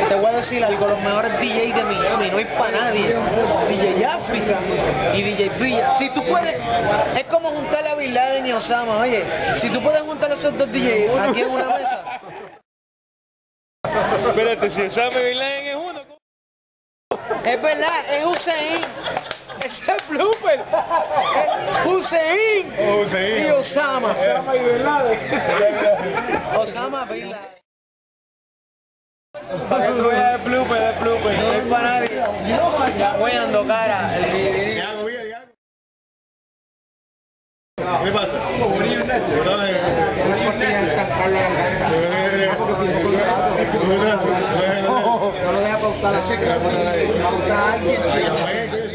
te voy a decir algo, los mejores DJs de Miami, no hay para nadie. DJ África y DJ Villa. Si tú puedes, es como juntar a Bin Laden y Osama, oye, si tú puedes juntar a esos dos DJs aquí en una mesa. Espérate, si Osama Bin Laden es uno. Es verdad, es Hussein. Ese es blooper. Hussein. Hussein. Y Osama. Osama y Bin Laden. Osama Bin Laden. Para que tú veas el blooper. No es para nadie. Voy ando cara. ¿Qué pasa? No lo deja pausar la chica. Pausa a alguien.